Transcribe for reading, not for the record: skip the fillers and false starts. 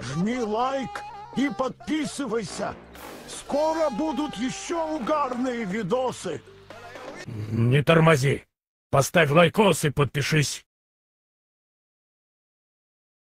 жми лайк и подписывайся. Скоро будут еще угарные видосы. Не тормози. Поставь лайкос и подпишись.